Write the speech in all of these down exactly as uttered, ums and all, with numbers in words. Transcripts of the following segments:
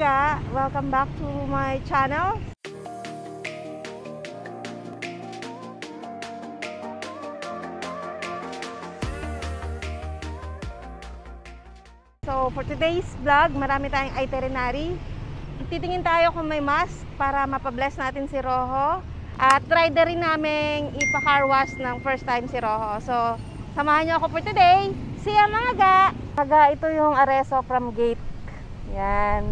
ga! Welcome back to my channel. So for today's vlog, marami tayong itinerary. Titingin tayo kung may mask para mapabless natin si Rojo. At try na rin namin ipa-car wash ng first time si Rojo. So samahan niyo ako for today. See ya mga ga! Mga ga, ito yung Areso from gate. Yan.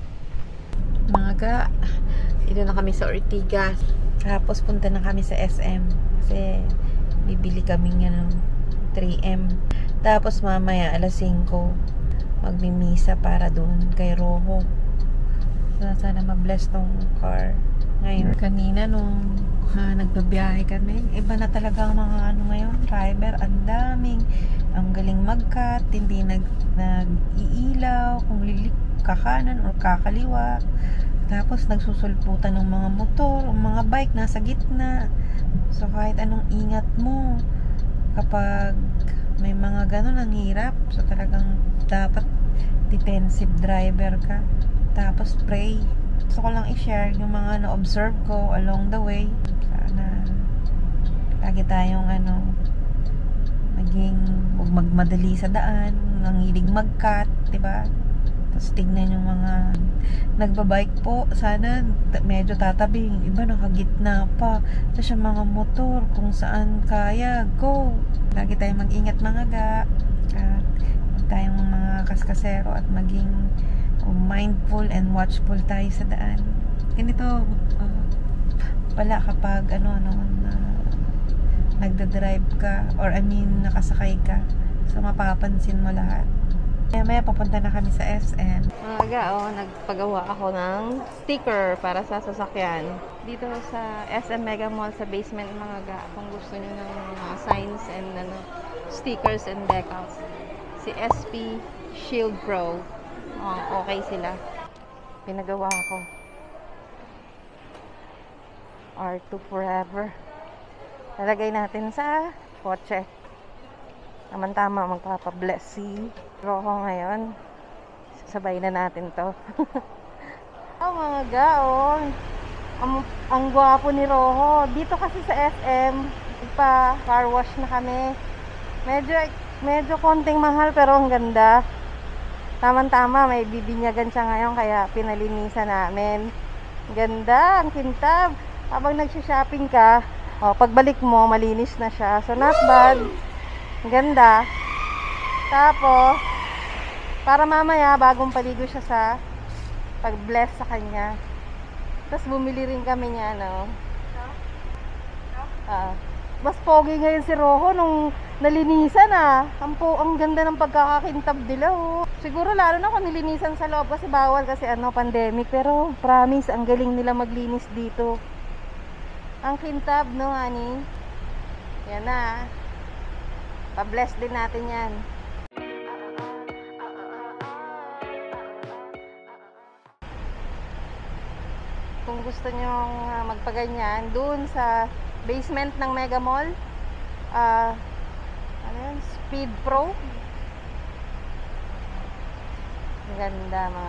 Mga ga, dito na kami sa Ortigas. Tapos punta na kami sa S M. Kasi bibili kami ng three M. Tapos mamaya alas singko magmimisa para doon kay Rojo. So, sana ma-bless tong car. Ngayon, kanina nung ha, nagbabiyahe kami, iba na talaga ang mga ano ngayon, driver, ang daming, ang galing mag-cut, hindi nag, nag-iilaw, kung lilik kakanan or kakaliwa. Tapos nagsusulputan ng mga motor, ang mga bike nasa gitna. So kahit anong ingat mo kapag may mga ganun, ang hirap. So talagang dapat defensive driver ka. Tapos pray. Gusto ko lang i-share yung mga na-observe ko along the way. Sana lagi tayong ano, maging huwag magmadali sa daan, nangilig mag-cut, diba? Tapos tignan yung mga nagbabike po, sana medyo tatabing, iba nakagitna pa. Tapos yung mga motor, kung saan kaya, go! Lagi tayong mag-ingat mga ga. At huwag tayong mga kaskasero at maging mindful and watchful tayo sa daan. Ganito uh, pala kapag ano, ano uh, nagda-drive ka, or I mean nakasakay ka, so mapapansin mo lahat. Maya maya papunta na kami sa S M. Mga ga, oh, nagpagawa ako ng sticker para sa sasakyan. Dito sa S M Mega Mall sa basement mga ga, kung gusto nyo ng mga signs and ano, stickers and decals. Si S P Shield Pro. Oh, okay sila. Pinagawa ko. R two forever. Lalagay natin sa kotse. Tama-tama, magpapabless si Rojo ngayon. Sasabay na natin to. Oh mga gaon. Ang, ang gwapo ni Rojo. Dito kasi sa S M, ipa car wash na kami. Medyo, medyo konting mahal pero ang ganda. Tama-tama, may bibinyagan siya ngayon kaya pinalinisan namin. Ganda, ang kintab. Habang nagsha-shopping ka, oh, pagbalik mo, malinis na siya. So not bad. Ganda. Tapos, para mamaya, bagong paligo siya sa pag-bless sa kanya. Tapos bumili rin kami niya, no? Ah. Mas pogi ngayon si Rojo nung nalinisan ah. Ang, po, ang ganda ng pagkakakintab nila oh. Siguro lalo na kung nilinisan sa loob kasi bawal kasi ano, pandemic. Pero promise, ang galing nila maglinis dito. Ang kintab, no honey? Yan na. Pa-bless din natin yan. Kung gusto nyong uh, magpaganyan, dun sa basement ng Mega Mall, uh, ano yun? Speed Pro. Ganda mga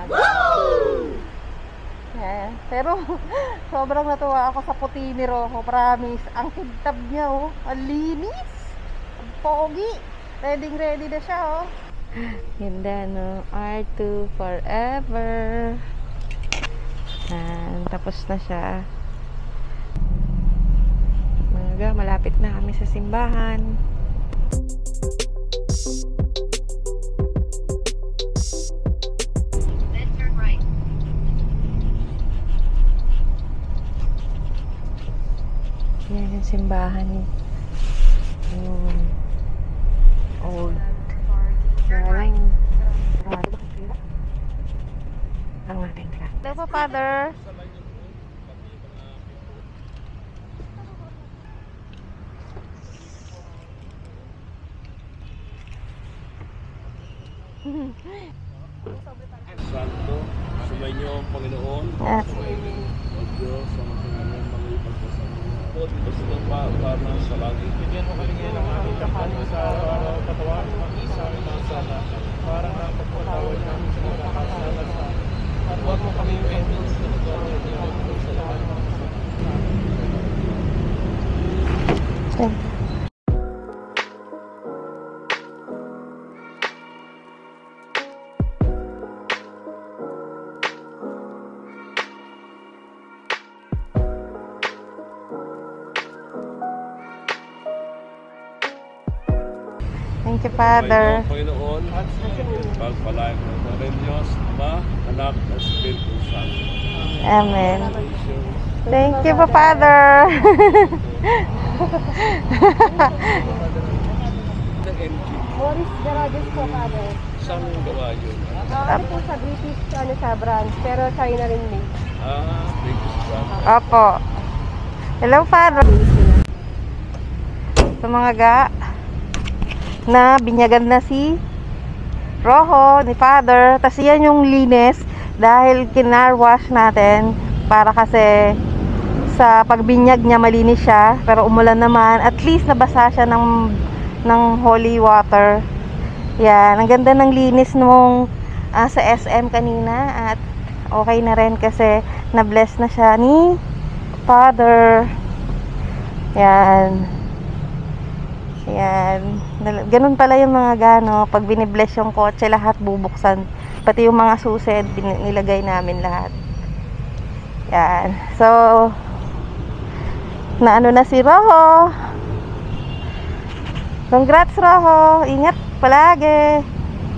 yeah. Pero sobrang natuwa ako sa puti ni Rojo, promise. Ang kintab niya oh, ang linis, ang pogi, ready ready na siya oh. Ganda no, R two forever. And, tapos na siya. Mga malapit na kami sa simbahan. Yan yung simbahan. Hmm. Old. Maraming ang ating ka. Hello po, Father. Santo, sumainyo ang Panginoon. Yes. O Diyos, ang Panginoon, mga ipagpasal mo. O Diyos ng para sa langit. Bigyan mo kami ngayon ang aming kapalit sa araw, katawan ng isa ng mga sana, para na pagpatawad namin sa mga kasalanan sa amin. Huwag mo kami yung entrance na nagkakaroon sa lahat. Thank you. Thank you, Father. Panginoon, pagpalain mo na rin Diyos, Ama, Anak, at Espiritu Santo. Amen. Thank you po, Father. Morris Garages po, Father. Saan yung gawa yun? Ah, ano po sa British ano, sa branch, pero China rin made. Ah, British brand. Opo. Hello, Father. Sa mga ga na binyagan na si Rojo ni Father. Tapos yan yung linis dahil kinarwash natin para kasi sa pagbinyag niya malinis siya, pero umulan naman, at least nabasa siya ng ng holy water. Yan, ang ganda ng linis nung uh, sa S M kanina, at okay na rin kasi na-bless na siya ni Father. Yan. Yan. Ganun pala yung mga gano. Pag binibless yung kotse, lahat bubuksan. Pati yung mga susi, nilagay namin lahat. Yan. So, naano na si Rojo. Congrats, Rojo. Ingat palagi.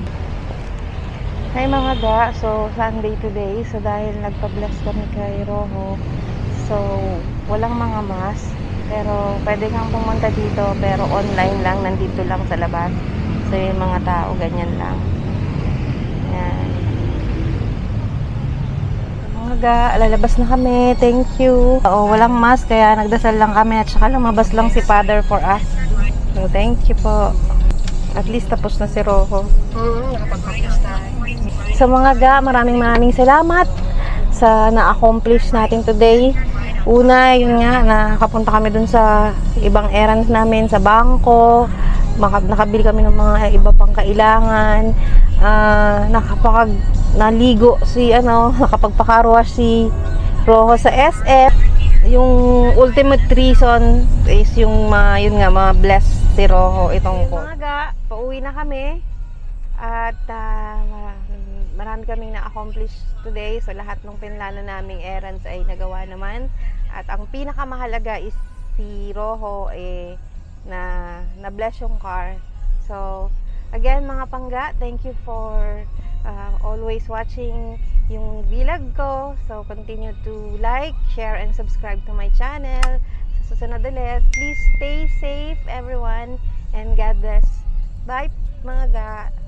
Hi mga ga. So, Sunday today. So, dahil nagpa-bless kami kay Rojo. So, walang mga mask. Pero pwede kang pumunta dito, pero online lang, nandito lang sa labas. So yung mga tao ganyan lang. Yan. Mga ga, lalabas na kami. Thank you. Oo, walang mask kaya nagdasal lang kami at saka lumabas lang si Father for us. So thank you po. At least tapos na si Rojo. Hmm, nakapag-practice tayo. Sa mga ga, maraming maraming salamat sa na-accomplish natin today. Una, yun nga, nakapunta kami dun sa ibang errands namin, sa bangko, nakabili kami ng mga iba pang kailangan, uh, nakapag, naligo si, ano, nakapagpakarwash si Rojo sa S F. Yung ultimate reason is yung, uh, yun nga, ma-bless si Rojo itong ko. Mga ga, pauwi na kami, at uh, marami kaming na-accomplish today. So lahat ng pinlano naming errands ay nagawa naman. At ang pinakamahalaga is si Rojo eh, na na-bless yung car. So again mga pangga, thank you for uh, always watching yung vlog ko. So continue to like, share, and subscribe to my channel. Sa susunod ulit, please stay safe everyone, and God bless. Bye mga ga.